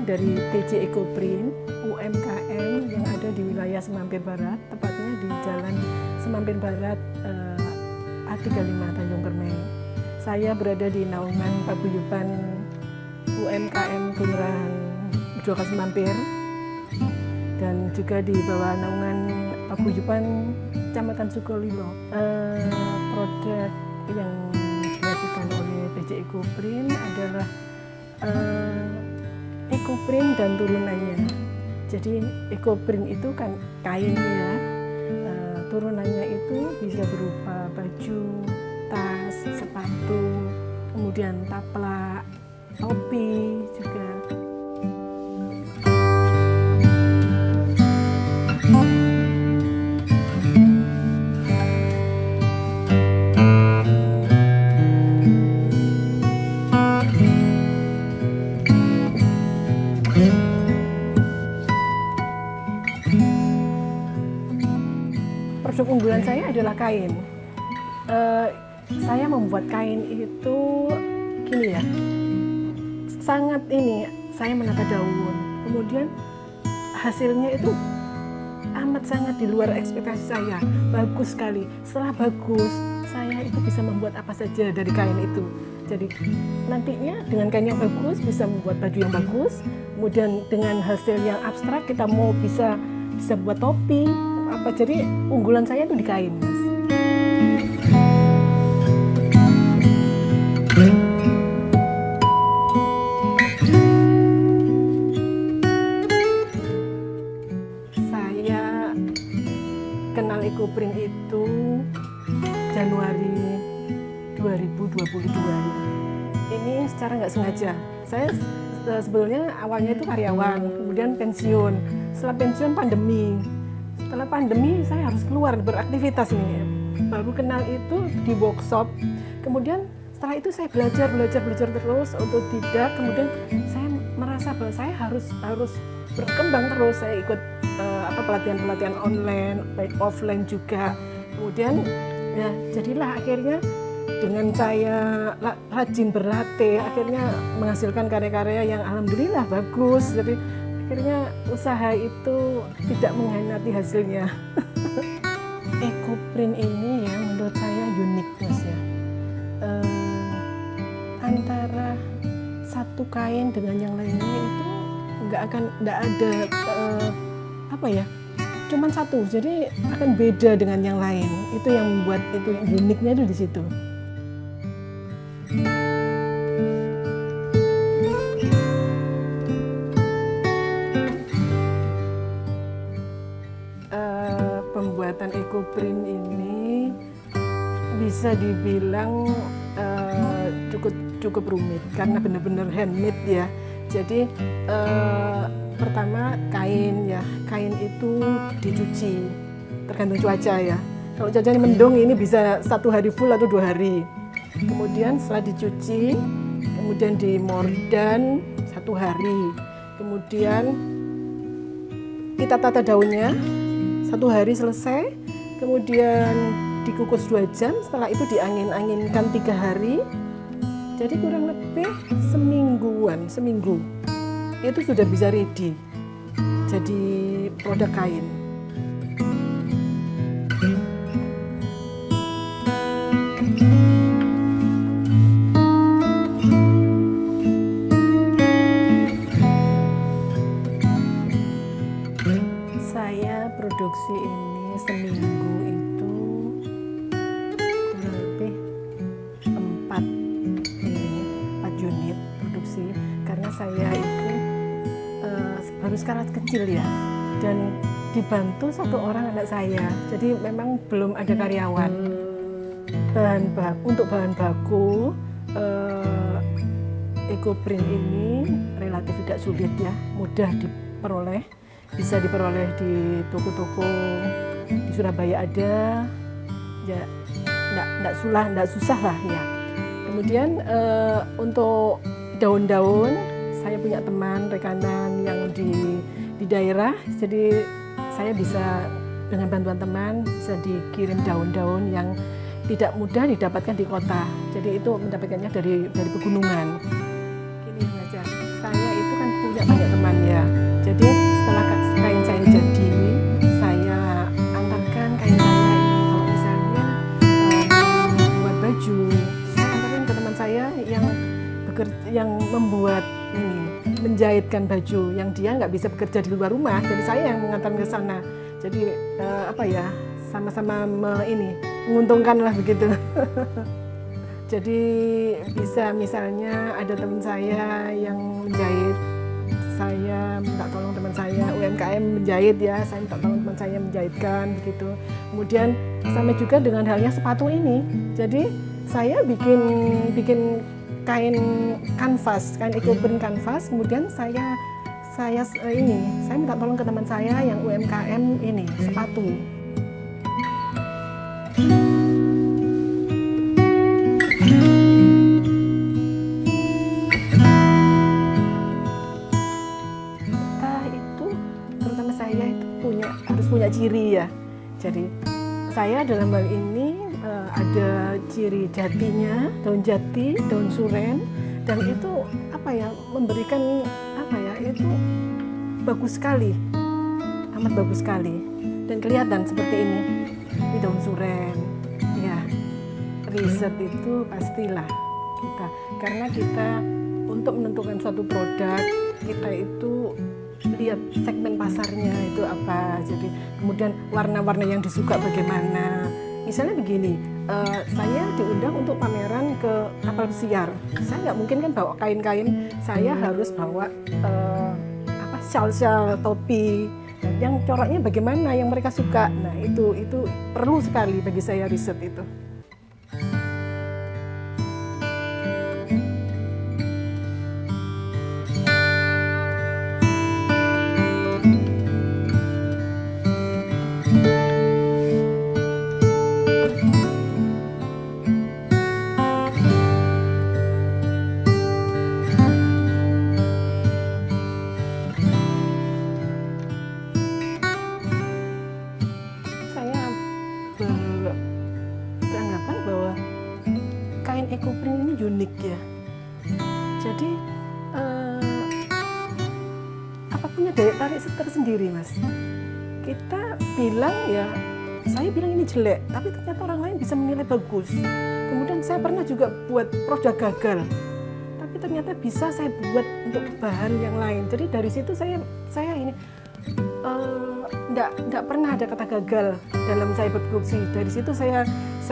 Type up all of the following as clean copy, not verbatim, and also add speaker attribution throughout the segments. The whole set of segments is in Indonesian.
Speaker 1: dari TJ Ecoprint UMKM yang ada di wilayah Semampir Barat, tepatnya di Jalan Semampir Barat A35 Tanjung Permai. Saya berada di naungan paguyuban UMKM Kelurahan Joka Semampir dan juga di bawah naungan paguyuban Kecamatan Sukolilo. Produk yang dihasilkan oleh TJ Ecoprint adalah Ecoprint dan turunannya. Jadi Ecoprint itu kan kainnya, turunannya itu bisa berupa baju, tas, sepatu, kemudian taplak, topi juga. Produk unggulan saya adalah kain. Saya membuat kain itu gini ya, saya menata daun, kemudian hasilnya itu amat sangat di luar ekspektasi saya, bagus sekali. Setelah bagus, saya itu bisa membuat apa saja dari kain itu. Jadi nantinya dengan kain yang bagus bisa membuat baju yang bagus, kemudian dengan hasil yang abstrak kita mau bisa buat topi, apa. Jadi unggulan saya itu di kain, Mas. Saya kenal Ecoprint itu Januari 2022. Ini secara nggak sengaja. Saya sebetulnya awalnya itu karyawan, kemudian pensiun. Setelah pensiun pandemi. Setelah pandemi saya harus keluar beraktivitas nih. Baru kenal itu di workshop. Kemudian setelah itu saya belajar terus otodidak. Kemudian saya merasa bahwa saya harus berkembang terus. Saya ikut pelatihan online, baik offline juga. Kemudian ya jadilah akhirnya dengan saya rajin berlatih, akhirnya menghasilkan karya-karya yang alhamdulillah bagus. Jadi akhirnya usaha itu tidak mengkhianati hasilnya. Ecoprint ini ya menurut saya unik, Mas ya. Antara satu kain dengan yang lainnya itu nggak ada cuman satu, jadi akan beda dengan yang lain. Itu yang membuat itu uniknya itu di situ. Pembuatan Ecoprint ini bisa dibilang cukup rumit karena benar-benar handmade ya. Jadi pertama kain itu dicuci, tergantung cuaca ya. Kalau cuacanya mendung ini bisa 1 hari full atau 2 hari. Kemudian setelah dicuci, kemudian dimordan 1 hari. Kemudian kita tata daunnya 1 hari selesai, kemudian dikukus 2 jam, setelah itu diangin-anginkan 3 hari. Jadi kurang lebih seminggu itu sudah bisa ready jadi produk kain. Saya produksi ini seminggu itu kurang lebih 4 unit produksi, karena saya itu baru skala kecil ya, dan dibantu 1 orang anak saya, jadi memang belum ada karyawan. Untuk bahan baku Ecoprint ini relatif tidak sulit ya, mudah diperoleh, bisa diperoleh di toko-toko di Surabaya ada, ya nggak susah lah ya. Kemudian untuk daun-daun, saya punya teman rekanan yang di daerah, jadi saya bisa dengan bantuan teman bisa dikirim daun-daun yang tidak mudah didapatkan di kota. Jadi itu mendapatkannya dari pegunungan. Gini saja, saya itu kan punya punya banyak teman ya. Jadi setelah kain saya jadi, saya antarkan kain saya ini. Kalau misalnya buat baju, saya antarkan ke teman saya yang membuat ini, menjahitkan baju, yang dia nggak bisa bekerja di luar rumah. Jadi saya yang mengantar ke sana. Jadi apa ya, sama-sama menguntungkan lah begitu. Jadi bisa misalnya ada teman saya yang menjahit, saya minta tolong teman saya UMKM menjahit ya, saya minta tolong teman saya menjahitkan begitu. Kemudian sama juga dengan halnya sepatu ini. Jadi saya bikin kain kanvas, kain ecoprint kanvas. Kemudian saya minta tolong ke teman saya yang UMKM ini sepatu. Harus punya ciri ya. Jadi saya dalam hal ini ada ciri jatinya, daun jati, daun suren, dan itu apa ya, memberikan apa ya, itu bagus sekali, amat bagus sekali, dan kelihatan seperti ini daun suren ya. Riset itu pastilah kita, karena kita untuk menentukan suatu produk, kita itu lihat segmen pasarnya itu apa, jadi kemudian warna-warna yang disuka bagaimana. Misalnya begini, saya diundang untuk pameran ke kapal pesiar, saya nggak mungkin kan bawa kain-kain, saya harus bawa shawl-shawl, topi, yang coraknya bagaimana yang mereka suka. Nah itu perlu sekali bagi saya riset itu. Beranggapan bahwa kain ecoprint ini unik ya. Jadi apa punya daya tarik tersendiri, Mas. Kita bilang ya, saya bilang ini jelek, tapi ternyata orang lain bisa menilai bagus. Kemudian saya pernah juga buat produk gagal, tapi ternyata bisa saya buat untuk bahan yang lain. Jadi dari situ saya ini enggak pernah ada kata gagal dalam saya berproduksi. Dari situ saya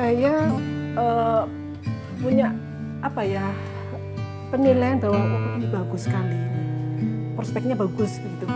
Speaker 1: punya apa ya, penilaian bahwa ini bagus sekali, prospeknya bagus begitu.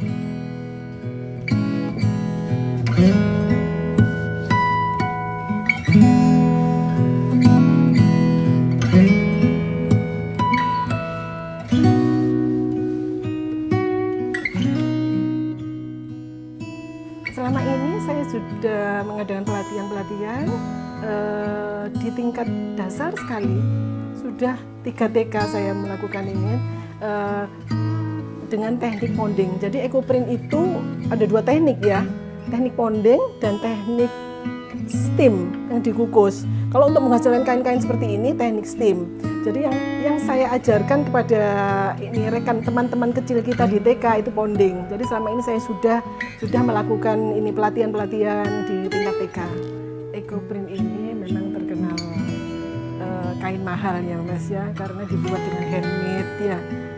Speaker 1: Selama ini saya sudah mengadakan pelatihan di tingkat dasar sekali, sudah 3 TK saya melakukan ini dengan teknik ponding. Jadi ecoprint itu ada 2 teknik ya, teknik ponding dan teknik steam yang dikukus. Kalau untuk menghasilkan kain-kain seperti ini teknik steam. Jadi yang saya ajarkan kepada ini rekan teman-teman kecil kita di TK itu ponding. Jadi selama ini saya sudah melakukan ini pelatihan-pelatihan di tingkat TK. Ecoprint ini memang terkenal kain mahal ya Mas ya, karena dibuat dengan handmade ya.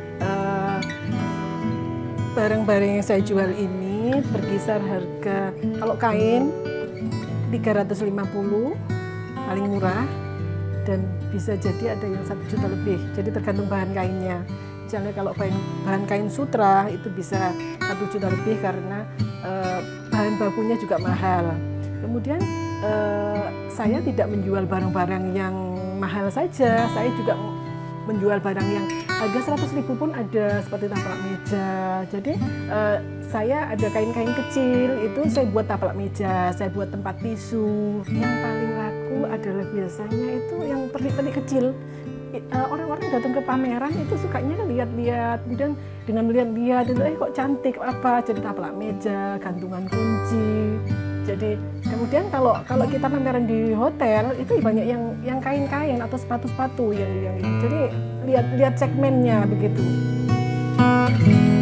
Speaker 1: Barang-barang yang saya jual ini berkisar harga, kalau kain 350 paling murah, dan bisa jadi ada yang 1 juta lebih, jadi tergantung bahan kainnya. Misalnya kalau bahan kain sutra itu bisa 1 juta lebih karena bahan bakunya juga mahal. Kemudian saya tidak menjual barang-barang yang mahal saja, saya juga menjual barang yang harga 100.000 pun ada, seperti taplak meja. Jadi saya ada kain-kain kecil, itu saya buat taplak meja, saya buat tempat tisu. Yang paling laku adalah biasanya itu yang pernik-pernik kecil. Orang-orang datang ke pameran itu sukanya lihat-lihat, kemudian dengan melihat-lihat itu kok cantik apa, jadi taplak meja, gantungan kunci. Jadi kemudian kalau kita pameran di hotel itu banyak yang kain-kain atau sepatu-sepatu yang jadi lihat segmennya begitu.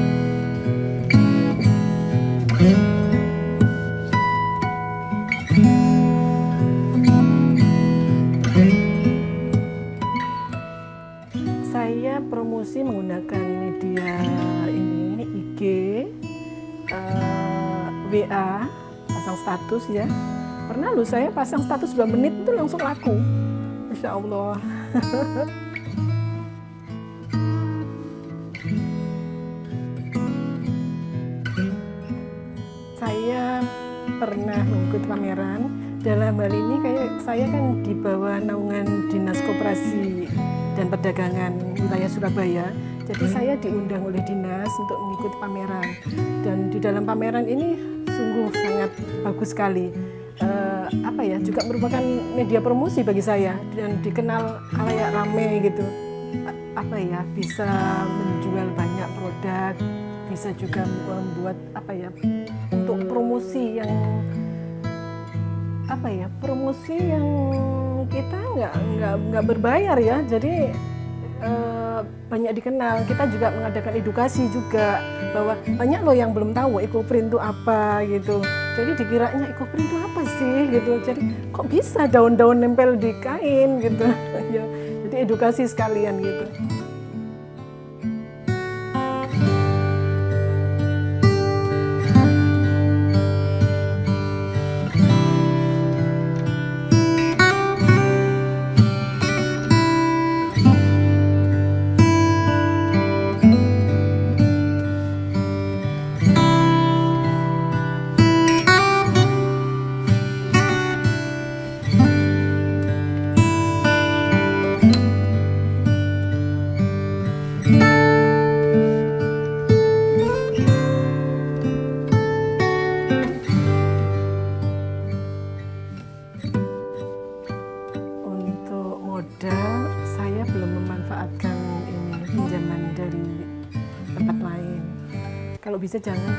Speaker 1: menggunakan media ini IG, WA, pasang status ya. Pernah loh saya pasang status 2 menit itu langsung laku. Masya Allah. Saya pernah mengikuti pameran. Dalam hal ini kayak saya kan di bawah naungan Dinas Koperasi dan Perdagangan wilayah Surabaya. Jadi saya diundang oleh dinas untuk mengikuti pameran. Dan di dalam pameran ini sungguh sangat bagus sekali. Juga merupakan media promosi bagi saya dan dikenal khalayak rame gitu. Bisa menjual banyak produk, bisa juga membuat untuk promosi yang promosi yang kita nggak berbayar ya. Jadi banyak dikenal. Kita juga mengadakan edukasi juga bahwa banyak loh yang belum tahu ekoprint itu apa gitu. Jadi dikiranya ekoprint itu apa sih gitu. Jadi kok bisa daun-daun nempel di kain gitu. Ya, jadi edukasi sekalian gitu. Saya belum memanfaatkan ini pinjaman dari tempat lain. Kalau bisa jangan.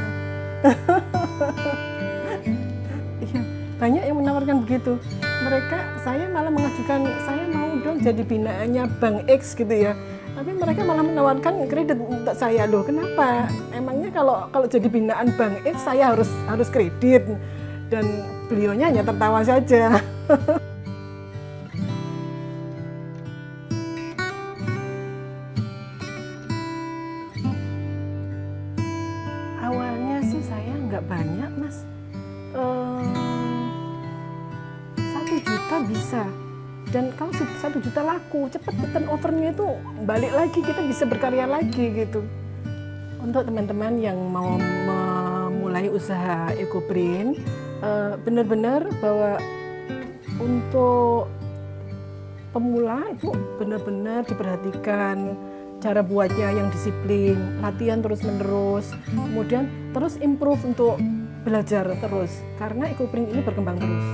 Speaker 1: Iya, banyak yang menawarkan begitu. Saya malah mengajukan, saya mau dong jadi binaannya Bank X gitu ya. Tapi mereka malah menawarkan kredit untuk saya. Loh, kenapa? Emangnya kalau jadi binaan Bank X saya harus kredit? Dan beliaunya hanya tertawa saja. Awalnya sih saya nggak banyak, Mas. 1 juta bisa. Dan kalau 1 juta laku, cepat turnovernya itu balik lagi, kita bisa berkarya lagi gitu. Untuk teman-teman yang mau memulai usaha ekoprint, benar-benar bahwa untuk pemula itu benar-benar diperhatikan. Cara buatnya yang disiplin, latihan terus-menerus, kemudian terus improve untuk belajar terus, karena ekoprint ini berkembang terus.